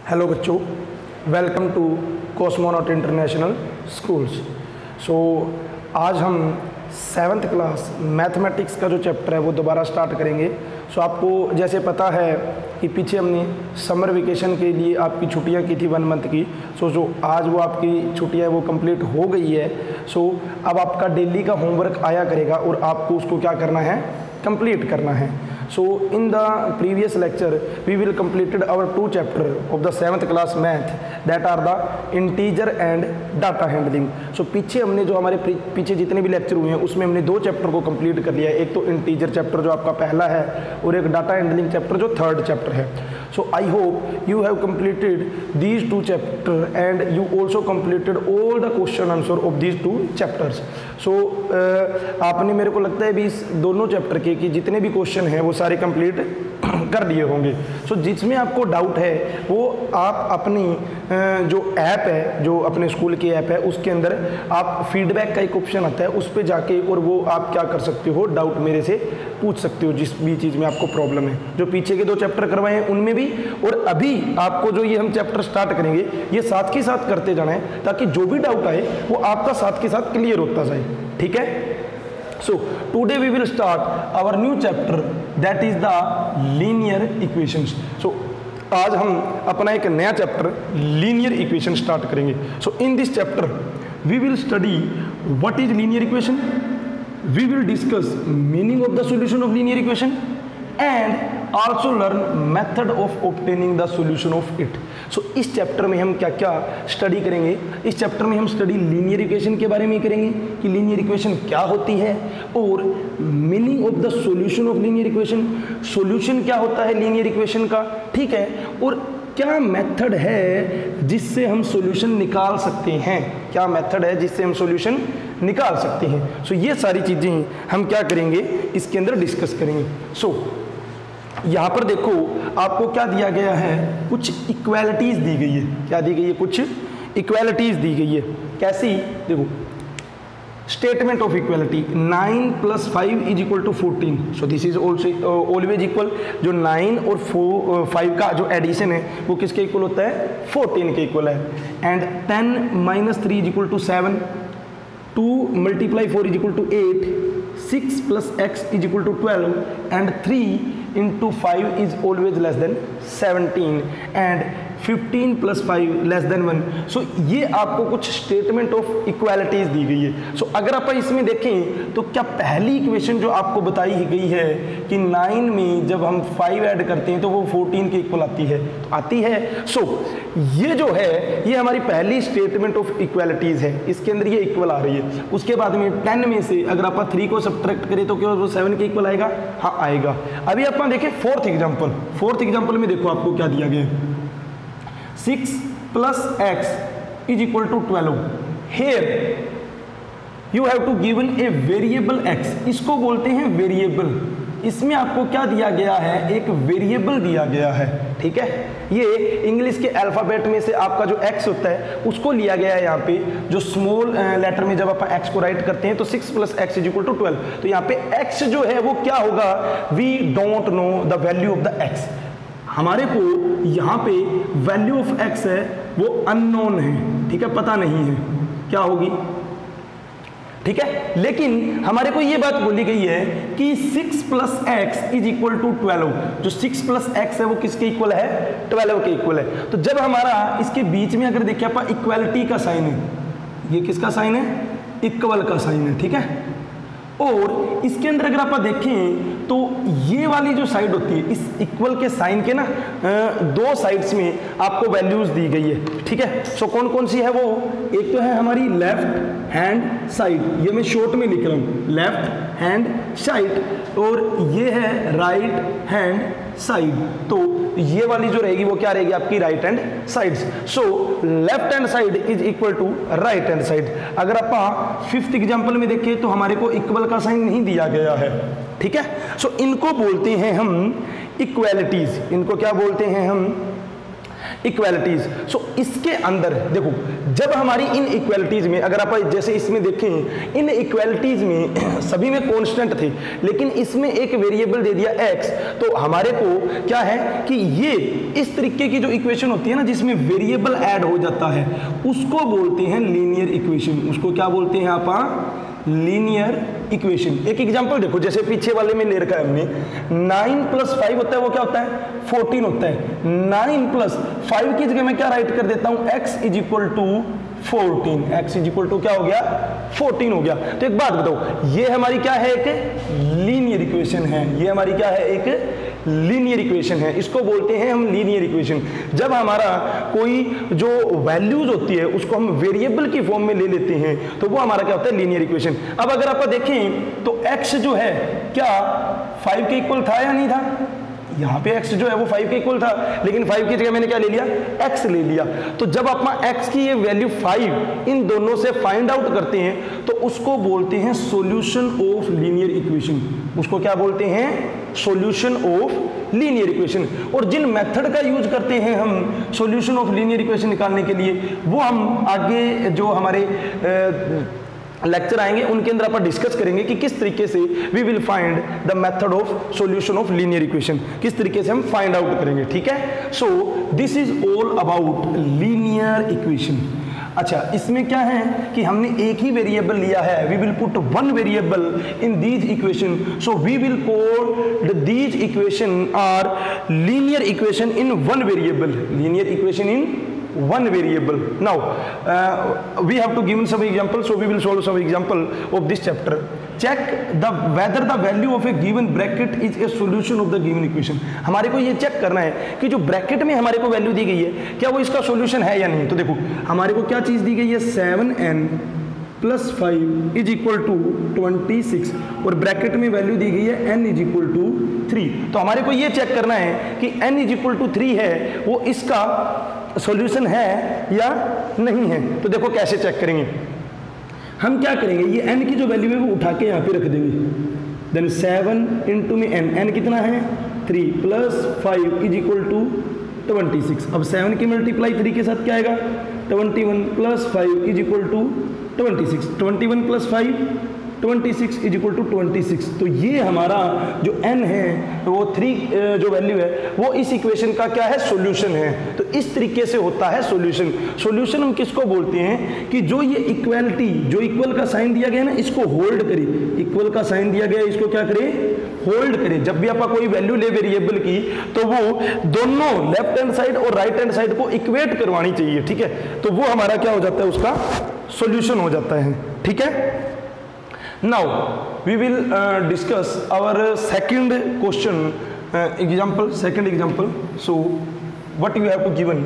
Hello बच्चों, welcome to cosmonaut international schools. So आज हम 7th क्लास मैथमेटिक्स का जो चैप्टर है वो दोबारा स्टार्ट करेंगे। सो आपको जैसे पता है कि पीछे हमने समर वेकेशन के लिए आपकी छुट्टियां की थी 1 मंथ की। सो आज वो आपकी छुट्टियां वो कंप्लीट हो गई है। सो अब आपका डेली का होमवर्क आया करेगा और आपको उसको क्या करना है, कंप्लीट करना है। So in the previous lecture we will completed our 2 chapter of the 7th class math that are the integer and data handling। So पीछे हमने जो हमारे पीछे जितने भी लेक्चर हुए हैं उसमें हमने 2 चैप्टर को कंप्लीट कर लिया है। एक तो इंटीजर चैप्टर जो आपका पहला है और एक डाटा हैंडलिंग चैप्टर जो 3rd चैप्टर है। So I hope you have completed these 2 chapter and you also completed all the question answer of these 2 chapters। So आपने मेरे को लगता है भी इस दोनों चैप्टर के कि जितने भी क्वेश्चन हैं वो सारे कंप्लीट कर लिए होंगे। सो जिसमें आपको डाउट है वो आप अपनी जो ऐप है, जो अपने स्कूल की ऐप है, उसके अंदर आप फीडबैक का एक ऑप्शन आता है, उस पर जाके और वो आप क्या कर सकते हो, डाउट मेरे से पूछ सकते हो जिस भी चीज़ में आपको प्रॉब्लम है। जो पीछे के 2 चैप्टर करवाए हैं उनमें भी, और अभी आपको जो ये हम चैप्टर स्टार्ट करेंगे ये साथ के साथ करते जाना है ताकि जो भी डाउट आए वो आपका साथ के साथ क्लियर होता जाए। ठीक है। So today we will start our new chapter that is the linear equations। So आज हम अपना एक नया चैप्टर linear equation स्टार्ट करेंगे। So in this chapter we will study what is linear equation, we will discuss meaning of the solution of linear equation and also learn method of obtaining the solution of it। So इस chapter में हम क्या क्या study करेंगे, इस chapter में हम study linear equation के बारे में करेंगे कि लीनियर इक्वेशन क्या होती है और meaning of the solution of linear equation, solution क्या होता है लीनियर इक्वेशन का, ठीक है, और क्या मेथड है जिससे हम सॉल्यूशन निकाल सकते हैं, क्या मेथड है जिससे हम सॉल्यूशन निकाल सकते हैं। सो ये सारी चीज़ें हम क्या करेंगे, इसके अंदर डिस्कस करेंगे। सो यहाँ पर देखो आपको क्या दिया गया है, कुछ इक्वालिटीज दी गई है। क्या दी गई है, कुछ इक्वालिटीज दी गई है। कैसी, देखो statement of equality 9 + 5 = 14। So this is also always equal. जो 9 और 5 का जो एडिशन है वो किसके इक्वल होता है, 14 के इक्वल है। And 10 - 3 = 7, 2 × 4 = 8, 6 + x = 12 and 3 × 5 is always less than 17 and 15 + 5 < 1। So ये आपको कुछ स्टेटमेंट ऑफ इक्वालिटीज दी गई है। सो अगर आप इसमें देखें तो क्या पहली इक्वेशन जो आपको बताई गई है कि 9 में जब हम 5 ऐड करते हैं तो वो 14 के इक्वल आती है, तो आती है। सो ये जो है ये हमारी पहली स्टेटमेंट ऑफ इक्वालिटीज है, इसके अंदर ये इक्वल आ रही है। उसके बाद में 10 में से अगर आप 3 को सब्ट्रैक्ट करें तो क्या वो 7 के इक्वल आएगा, हाँ आएगा। अभी आप देखें 4th एग्जाम्पल। 4th एग्जाम्पल में देखो आपको क्या दिया गया है, 6 + x = 12। Here you have to given a variable x, इसको बोलते हैं वेरिएबल। इसमें आपको क्या दिया गया है, एक वेरिएबल दिया गया है। ठीक है, ये इंग्लिश के अल्फाबेट में से आपका जो x होता है उसको लिया गया है। यहाँ पे जो स्मॉल लेटर में जब आप x को राइट करते हैं तो 6 + x = 12। तो यहाँ पे x जो है वो क्या होगा, we don't know the value of the x। हमारे को यहाँ पे वैल्यू ऑफ x है वो अननोन है, ठीक है, पता नहीं है क्या होगी, ठीक है। लेकिन हमारे को ये बात बोली गई है कि 6 + x = 12। जो 6 + x है वो किसके इक्वल है, 12 के इक्वल है। तो जब हमारा इसके बीच में अगर देखिए आप इक्वालिटी का साइन है, ये किसका साइन है, इक्वल का साइन है, ठीक है। और इसके अंदर अगर आप देखें तो ये वाली जो साइड होती है, इस इक्वल के साइन के ना 2 साइड्स में आपको वैल्यूज दी गई है, ठीक है। सो कौन कौन सी है वो, एक तो है हमारी लेफ्ट हैंड साइड, ये मैं शॉर्ट में लिख रहा हूँ, लेफ्ट हैंड साइड, और ये है राइट हैंड साइड। तो ये वाली जो रहेगी वो क्या रहेगी, आपकी right hand side. So left hand side is equal to right hand side. अगर आप 5th एग्जाम्पल में देखें तो हमारे को इक्वल का साइन नहीं दिया गया है, ठीक है। सो इनको बोलते हैं हम इक्वालिटीज, इनको क्या बोलते हैं हम, इक्वालिटीज। सो इसके अंदर देखो, जब हमारी इन इक्वालिटीज में, अगर आप जैसे इसमें देखें, इन इक्वालिटीज में सभी में कांस्टेंट थे, लेकिन इसमें एक वेरिएबल दे दिया x, तो हमारे को क्या है कि ये इस तरीके की जो इक्वेशन होती है ना, जिसमें वेरिएबल ऐड हो जाता है, उसको बोलते हैं लीनियर इक्वेशन। उसको क्या बोलते हैं आप? Linear equation. एक एग्जांपल देखो, जैसे पीछे वाले में ले रखा है हमने, 9 + 5 होता है, वो क्या होता है? 14 होता है। 9 + 5 की जगह मैं क्या राइट कर देता हूं? x = 14। x = क्या हो गया? 14 हो गया। तो एक बात बताओ, ये हमारी क्या है? एक लीनियर इक्वेशन है। ये हमारी क्या है? एक लीनियर इक्वेशन है। इसको बोलते हैं हम लीनियर इक्वेशन। जब हमारा कोई जो वैल्यूज होती है उसको हम वेरिएबल की फॉर्म में ले लेते हैं, तो वो हमारा क्या होता है? Linear equation. अब अगर आप देखें तो x जो है क्या 5 के इक्वल था या नहीं था? यहाँ पे x जो है वो 5 के इक्वल था, लेकिन 5 की जगह मैंने क्या ले लिया? x ले लिया। तो जब आप x की ये वैल्यू 5 इन दोनों से फाइंड आउट करते हैं, तो उसको बोलते हैं सॉल्यूशन ऑफ लीनियर इक्वेशन। उसको क्या बोलते हैं? Solution of linear equation. और जिन मेथड का यूज करते हैं हम सॉल्यूशन ऑफ लीनियर इक्वेशन निकालने के लिए, वो हम आगे जो हमारे लेक्चर आएंगे उनके अंदर अपन डिस्कस करेंगे कि किस तरीके से we will find the method of solution of linear equation, किस तरीके से हम फाइंड आउट करेंगे। ठीक है, so this is all about linear equation. अच्छा, इसमें क्या है कि हमने एक ही वेरिएबल लिया है, we will put one variable in these equation, so we will call these equation are linear equation in one variable, linear equation in one variable. Now we have to give some example, so we will solve some example of this chapter. Check whether the value of a given bracket is a solution of the given equation. हमारे को ये check करना है कि जो bracket में हमारे को वैल्यू दी गई है, क्या वो इसका सॉल्यूशन है या नहीं। तो देखो, हमारे को क्या चीज दी गई है? 7n + 5 = 26, और ब्रैकेट में वैल्यू दी गई है n = 3। तो हमारे को ये चेक करना है कि n = 3 है, वो इसका सॉल्यूशन है या नहीं है। तो देखो कैसे चेक करेंगे। हम क्या करेंगे, ये n की जो वैल्यू है वो उठा के यहाँ पे रख देंगे। देन 7 × n, n कितना है? 3 + 5 = 26। अब 7 की मल्टीप्लाई 3 के साथ क्या आएगा? 21 + 5 = 26। 21 + 5 26 = 26। तो ये हमारा जो n है वो 3 जो वैल्यू है वो इस इक्वेशन का क्या है? सॉल्यूशन है। तो इस तरीके से होता है सॉल्यूशन। सॉल्यूशन हम किसको बोलते हैं कि जो ये इक्वालिटी, जो इक्वल का साइन दिया गया ना, इसको होल्ड करे। इक्वल का साइन दिया गया, इसको क्या करे? होल्ड करे। जब भी आप कोई वैल्यू ले वेरिएबल की, तो वो दोनों लेफ्ट हैंड साइड और राइट हैंड साइड को इक्वेट करवानी चाहिए। ठीक है, तो वो हमारा क्या हो जाता है? उसका सॉल्यूशन हो जाता है। ठीक है, now we will discuss our second question example, second example. So what you have to given,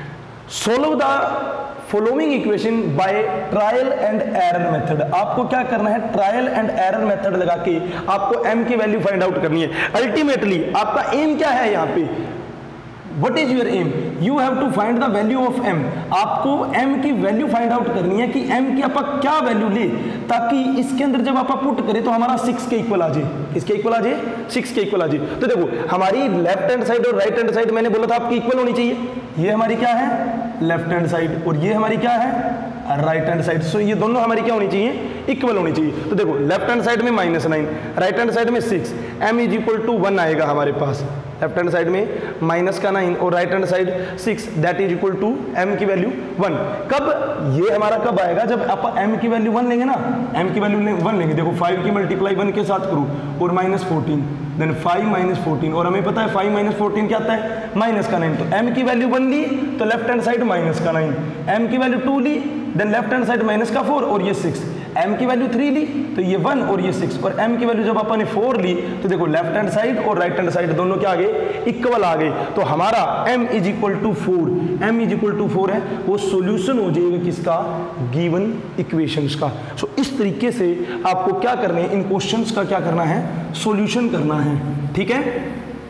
solve the following equation by trial and error method. आपको क्या करना है? ट्रायल एंड एरर मेथड लगा के आपको m की वैल्यू फाइंड आउट करनी है। अल्टीमेटली आपका एम क्या है यहाँ पे? What is your aim? You have to find the value of m. आपको m की वैल्यू फाइंड आउट करनी है कि m की आप क्या वैल्यू ले, ताकि इसके अंदर जब आप पुट करें तो हमारा 6 के इक्वल आ जाए। किसके इक्वल आ जाए? 6 के इक्वल आ जाए। तो देखो, हमारी लेफ्ट हैंड साइड और राइट हैंड साइड मैंने बोला था आपकी इक्वल होनी चाहिए। ये हमारी क्या है? लेफ्ट हैंड साइड, और ये हमारी क्या है? Right hand side. सो ये दोनों हमारी क्या होनी चाहिए? इक्वल होनी चाहिए। तो देखो, लेफ्ट हैंड साइड में -9, राइट हैंड साइड में 6, m = 1 आएगा हमारे पास। लेफ्ट हैंड साइड में -9 और right hand side 6, that is equal to m की वैल्यू 1। कब ये हमारा कब आएगा? जब आप m की वैल्यू 1 लेंगे ना, m की वैल्यू 1 लेंगे। देखो, 5 की मल्टीप्लाई 1 के साथ करो और -14, देन 5 - 14, और हमें पता है 5 - 14 क्या आता है? -9। तो m की वैल्यू 1 ली तो लेफ्ट हैंड साइड -9, m की वैल्यू 2 ली, देन लेफ्ट हैंड साइड -4 और ये 6, m की वैल्यू 3 ली तो ये 1 और ये 6, और m की वैल्यू जब अपन ने 4 ली तो देखो लेफ्ट हैंड साइड और राइट हैंड साइड दोनों क्या आ गए? इक्वल आ गए। तो हमारा m = 4, m = 4 है, वो सॉल्यूशन हो जाएगा किसका? गिवन इक्वेशंस का। सो इस तरीके से आपको क्या करना है? इन क्वेश्चंस का क्या करना है? सॉल्यूशन करना है। ठीक है,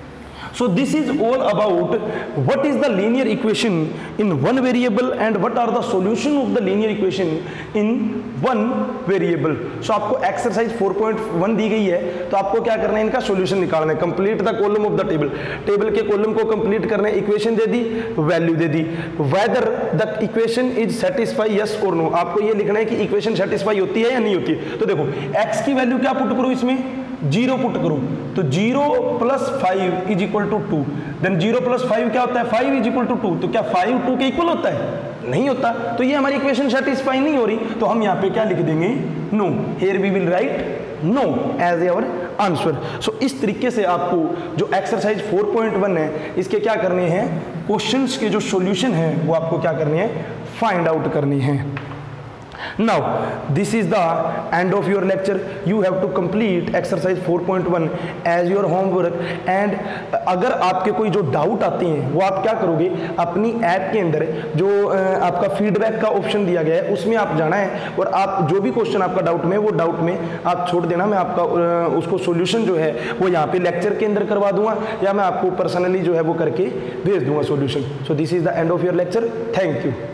So this is all about what is the linear equation in one variable and what are the solution of the linear equation in one variable. So आपको एक्सरसाइज 4.1 दी गई है, तो आपको क्या करना है, इनका सॉल्यूशन निकालना है. Complete the column of the table, table के कॉलम को कंप्लीट करना है. इक्वेशन दे दी, वैल्यू दे दी, whether the equation is satisfy yes और नो. आपको ये लिखना है कि इक्वेशन सेटिस्फाई होती है या नहीं होती है. तो देखो x की वैल्यू क्या पुट करूं, इसमें 0 पुट करूं, तो 0 + 5 इज इक्वल टू 2. देन 0 + 5 क्या होता है, 5 इज इक्वल टू 2. तो क्या 5 2 के इक्वल होता है, नहीं होता. तो ये हमारी इक्वेशन सेटिस्फाई नहीं हो रही, तो हम यहाँ पे क्या लिख देंगे, no. Here we will write no as our answer. So इस तरीके से आपको जो एक्सरसाइज 4.1 है, इसके क्या करने हैं, क्वेश्चंस के जो सॉल्यूशन है वो आपको क्या करनी है, फाइंड आउट करनी है. Now this is the end of your lecture. You have to complete exercise 4.1 as your homework. And अगर आपके कोई जो डाउट आते हैं वो आप क्या करोगे, अपनी ऐप के अंदर जो आपका फीडबैक का ऑप्शन दिया गया है उसमें आप जाना है, और आप जो भी क्वेश्चन आपका डाउट में, वो डाउट में आप छोड़ देना. मैं आपका उसको सॉल्यूशन जो है वो यहाँ पे लेक्चर के अंदर करवा दूंगा, या मैं आपको पर्सनली जो है वो करके भेज दूंगा solution. So this is the end of your lecture. Thank you.